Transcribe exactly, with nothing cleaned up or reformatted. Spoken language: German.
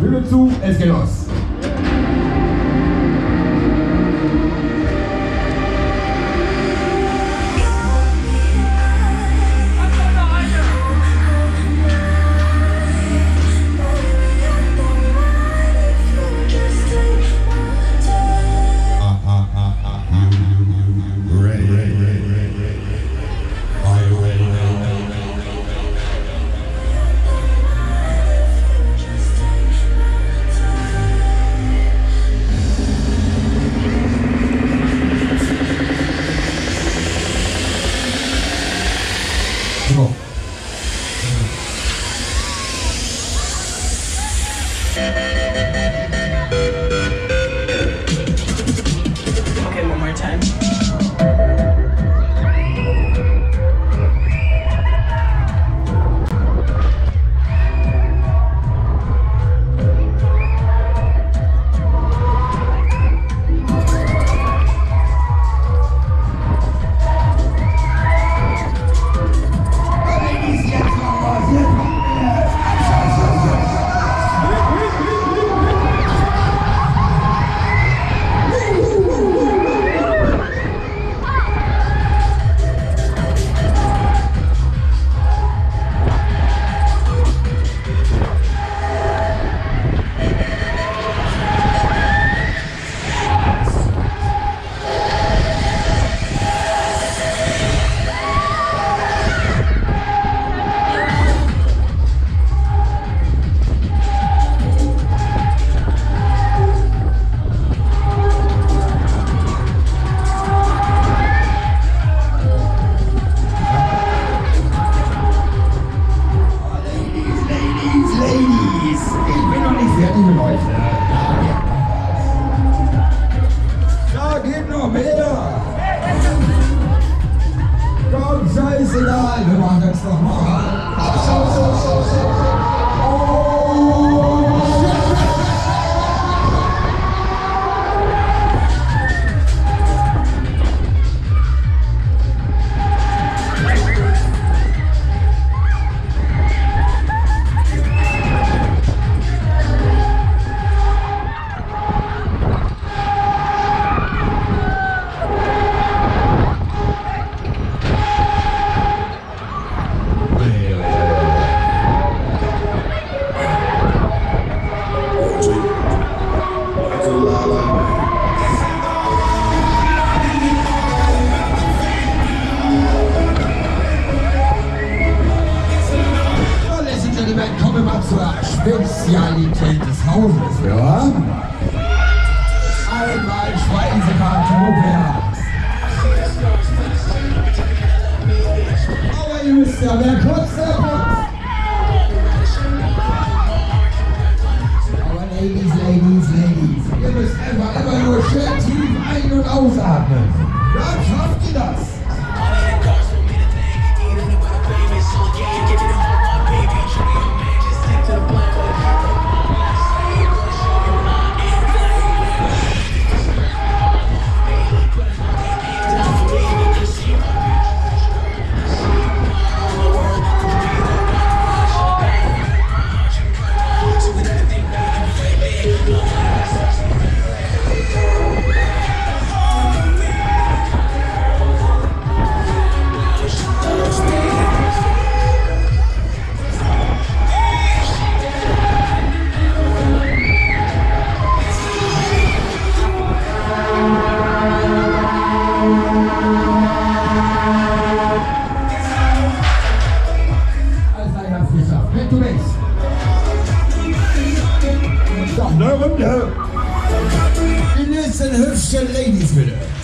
Tür zu, es geht los. Okay, one more time. Da geht noch mehr. Komm, scheißegal, wir machen das doch mal. Kommen wir mal zur Spezialität des Hauses, ja? Einmal Speisekarte rückwärts. Aber ihr wisst ja, wer kurz der Putz. Aber Ladies, Ladies, Ladies, ihr müsst einfach immer nur schön tief ein- und ausatmen. Dann schafft ihr das. Du bist. Noch eine Runde. Die nächsten hübschen Ladies bitte.